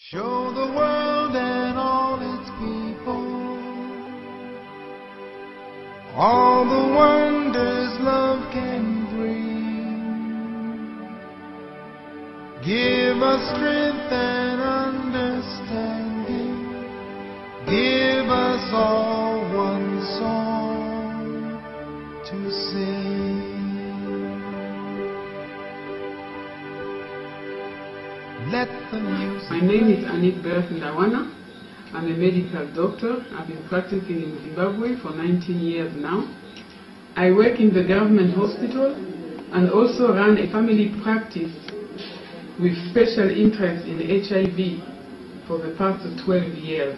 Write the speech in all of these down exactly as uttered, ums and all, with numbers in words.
Show the world and all its people all the wonders love can bring. Give us strength and understanding. Give us all one song to sing. Let the music. My name is Anik Beresindawana. I'm a medical doctor. I've been practicing in Zimbabwe for nineteen years now. I work in the government hospital and also run a family practice with special interest in H I V for the past twelve years.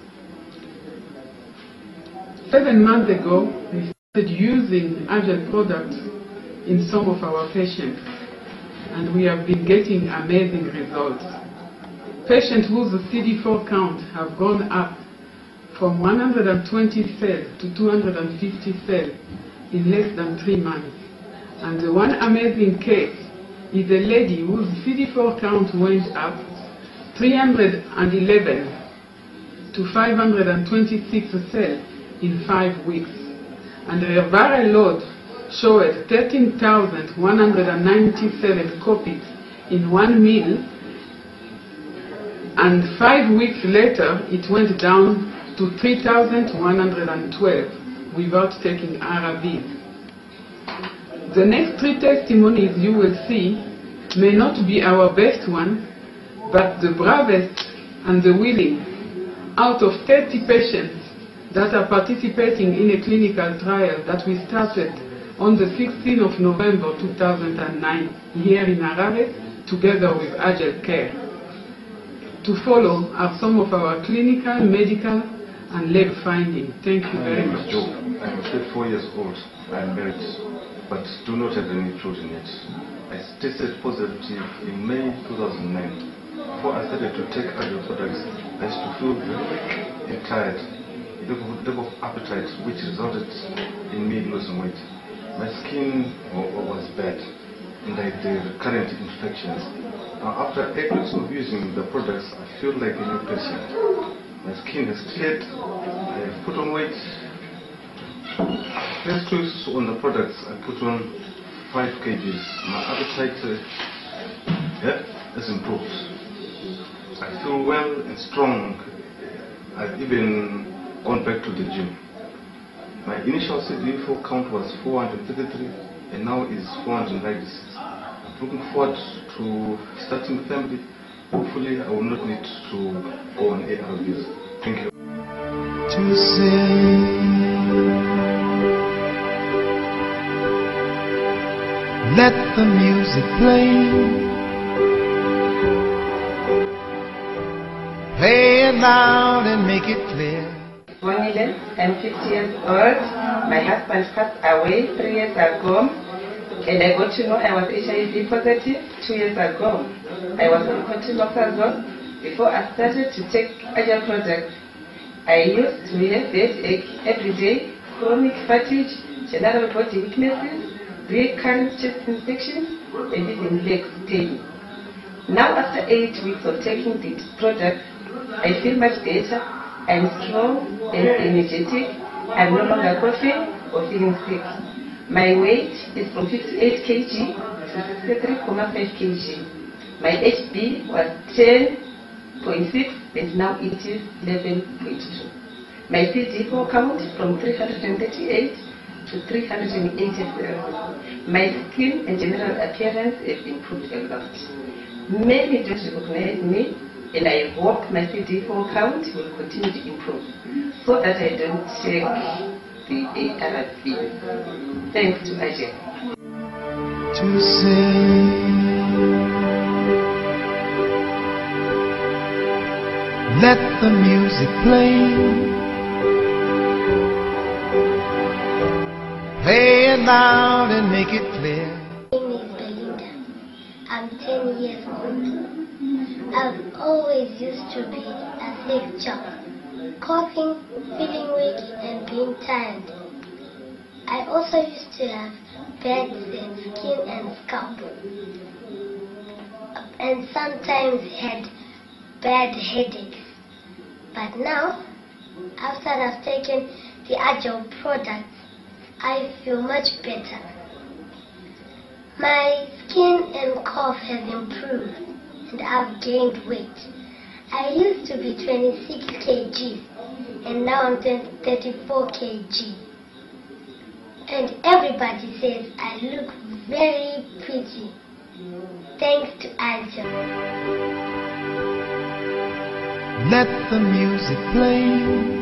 Seven months ago, we started using Agile products in some of our patients, and we have been getting amazing results. Patients whose C D four count have gone up from one hundred twenty cells to two hundred fifty cells in less than three months. And the one amazing case is a lady whose C D four count went up three hundred eleven to five hundred twenty-six cells in five weeks. And her viral load showed thirteen thousand one hundred ninety-seven copies in one meal, and five weeks later it went down to three thousand one hundred twelve without taking R Vs. The next three testimonies you will see may not be our best one, but the bravest and the willing. Out of thirty patients that are participating in a clinical trial that we started on the sixteenth of November two thousand nine here in Harare together with Agile Care. To follow are some of our clinical, medical and lab findings. Thank you very much. Joe. I'm thirty-four years old. I'm married, but do not have any children yet. I tested positive in May two thousand nine. Before I started to take Agile products, I used to feel very tired, lack of appetite, which resulted in me losing weight. My skin was bad, and I had the recurrent infections. Now, after eight weeks of using the products, I feel like a new person. My skin has cleared, I have put on weight. First two weeks on the products, I put on five kgs. My appetite uh, yeah, has improved. I feel well and strong. I've even gone back to the gym. My initial C D four count was four hundred thirty-three and now is four hundred ninety-six. I'm looking forward to starting a family. Hopefully I will not need to go on A R Vs. Thank you. To sing. Let the music play. Play it loud and make it clear. Bonile, I'm fifty years old. My husband passed away three years ago, and I got to know I was H I V positive two years ago. I was on cotrimoxazole before I started to take Agile products. I used to have headache every day, chronic fatigue, general body weaknesses, recurrent chest infections, and even leg pain. Now, after eight weeks of taking this product, I feel much better. I'm strong and energetic. I'm no longer coughing or feeling sick. My weight is from fifty-eight kilograms to sixty-three point five kilograms. My H B was ten point six and now it is eleven point two. My C D four count from three hundred thirty-eight to three hundred eighty-seven. My skin and general appearance have improved a lot. Many don't recognize me, and I hope my C D four count will continue to improve so that I don't take the A R V. Thanks to Agile. To sing. Let the music play. Play it loud and make it clear. My name is Belinda. I'm ten years old. I've always used to be a sick child, coughing, feeling weak and being tired. I also used to have bad skin and scalp, and sometimes had bad headaches. But now, after I've taken the Agile products, I feel much better. My skin and cough has improved and I've gained weight. I used to be twenty-six kilograms and now I'm thirty-four kilograms. And everybody says I look very pretty thanks to Agile. Let the music play.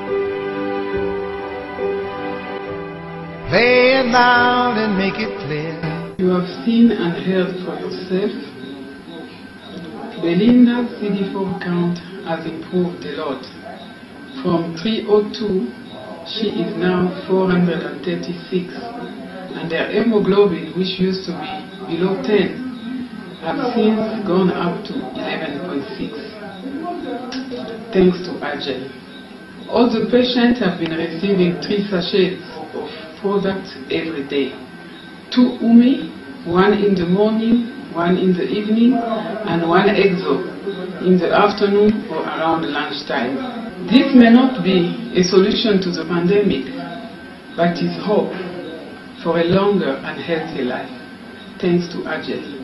Play it loud and make it clear. You have seen and heard for yourself. Belinda's C D four count has improved a lot. From three oh two, she is now four hundred thirty-six, and her hemoglobin, which used to be below ten, have since gone up to eleven point six, thanks to Agile. All the patients have been receiving three sachets of products every day. Two Umi, one in the morning, one in the evening, and one Exo in the afternoon or around lunchtime. This may not be a solution to the pandemic, but is hope for a longer and healthy life, thanks to Agile.